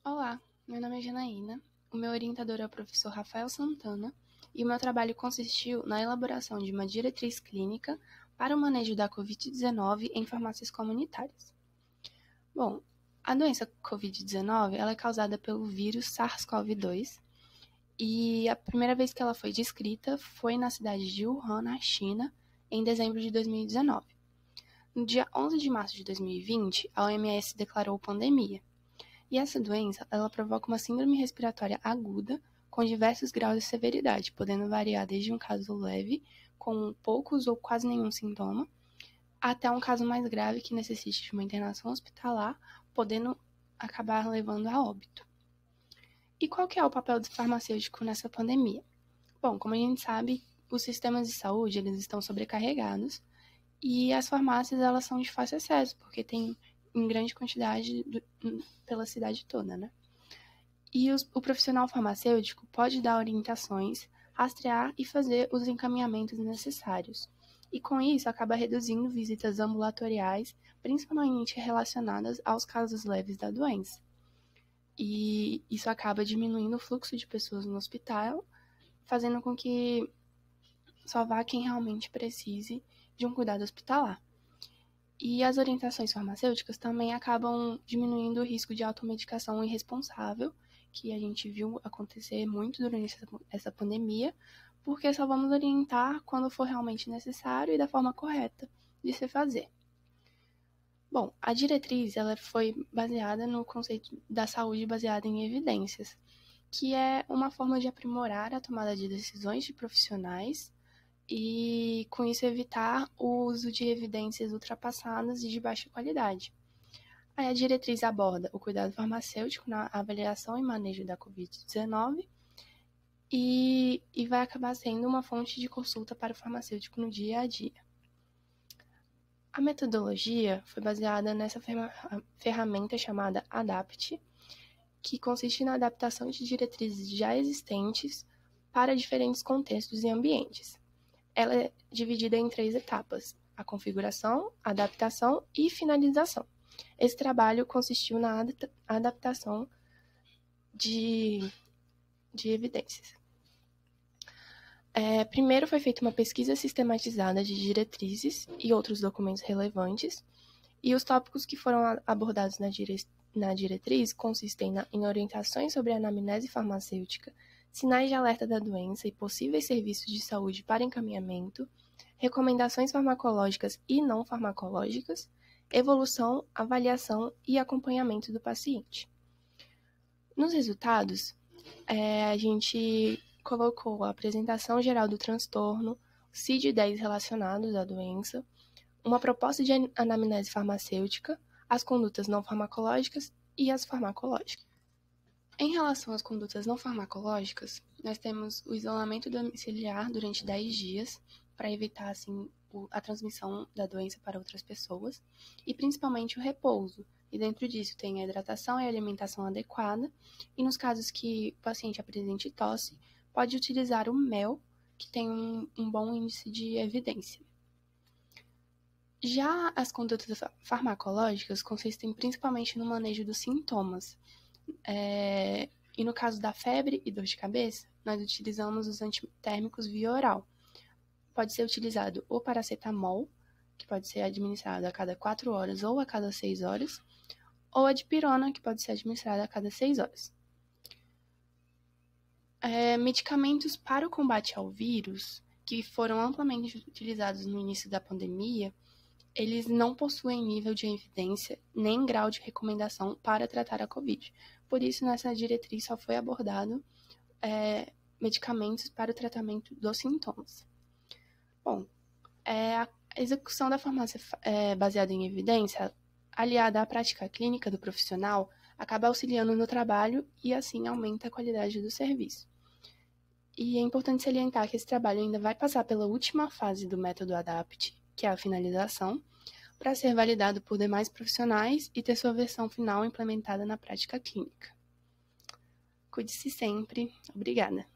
Olá, meu nome é Janaína, o meu orientador é o professor Rafael Santana e o meu trabalho consistiu na elaboração de uma diretriz clínica para o manejo da Covid-19 em farmácias comunitárias. Bom, a doença Covid-19 ela é causada pelo vírus SARS-CoV-2 e a primeira vez que ela foi descrita foi na cidade de Wuhan, na China, em dezembro de 2019. No dia 11 de março de 2020, a OMS declarou pandemia. E essa doença, ela provoca uma síndrome respiratória aguda com diversos graus de severidade, podendo variar desde um caso leve, com poucos ou quase nenhum sintoma, até um caso mais grave que necessite de uma internação hospitalar, podendo acabar levando a óbito. E qual que é o papel do farmacêutico nessa pandemia? Bom, como a gente sabe, os sistemas de saúde eles estão sobrecarregados e as farmácias elas são de fácil acesso, porque tem em grande quantidade pela cidade toda, né? E o profissional farmacêutico pode dar orientações, rastrear e fazer os encaminhamentos necessários. E com isso acaba reduzindo visitas ambulatoriais, principalmente relacionadas aos casos leves da doença. E isso acaba diminuindo o fluxo de pessoas no hospital, fazendo com que só vá quem realmente precise de um cuidado hospitalar. E as orientações farmacêuticas também acabam diminuindo o risco de automedicação irresponsável, que a gente viu acontecer muito durante essa pandemia, porque só vamos orientar quando for realmente necessário e da forma correta de se fazer. Bom, a diretriz ela foi baseada no conceito da saúde baseada em evidências, que é uma forma de aprimorar a tomada de decisões de profissionais e, com isso, evitar o uso de evidências ultrapassadas e de baixa qualidade. Aí a diretriz aborda o cuidado farmacêutico na avaliação e manejo da Covid-19 e vai acabar sendo uma fonte de consulta para o farmacêutico no dia a dia. A metodologia foi baseada nessa ferramenta chamada ADAPT, que consiste na adaptação de diretrizes já existentes para diferentes contextos e ambientes. Ela é dividida em 3 etapas: a configuração, a adaptação e finalização. Esse trabalho consistiu na adaptação de evidências. Primeiro foi feita uma pesquisa sistematizada de diretrizes e outros documentos relevantes, e os tópicos que foram abordados na diretriz consistem em orientações sobre a anamnese farmacêutica, sinais de alerta da doença e possíveis serviços de saúde para encaminhamento, recomendações farmacológicas e não farmacológicas, evolução, avaliação e acompanhamento do paciente. Nos resultados, a gente colocou a apresentação geral do transtorno, CID-10 relacionados à doença, uma proposta de anamnese farmacêutica, as condutas não farmacológicas e as farmacológicas. Em relação às condutas não farmacológicas, nós temos o isolamento domiciliar durante 10 dias, para evitar assim, a transmissão da doença para outras pessoas, e principalmente o repouso. E dentro disso tem a hidratação e a alimentação adequada, e nos casos que o paciente apresente tosse, pode utilizar o mel, que tem um bom índice de evidência. Já as condutas farmacológicas consistem principalmente no manejo dos sintomas. E no caso da febre e dor de cabeça, nós utilizamos os antitérmicos via oral. Pode ser utilizado o paracetamol, que pode ser administrado a cada 4 horas ou a cada 6 horas, ou a dipirona, que pode ser administrada a cada 6 horas. Medicamentos para o combate ao vírus, que foram amplamente utilizados no início da pandemia, eles não possuem nível de evidência nem grau de recomendação para tratar a Covid. Por isso, nessa diretriz só foi abordado medicamentos para o tratamento dos sintomas. Bom, a execução da farmácia baseada em evidência, aliada à prática clínica do profissional, acaba auxiliando no trabalho e, assim, aumenta a qualidade do serviço. E é importante salientar que esse trabalho ainda vai passar pela última fase do método ADAPT, que é a finalização, para ser validado por demais profissionais e ter sua versão final implementada na prática clínica. Cuide-se sempre. Obrigada.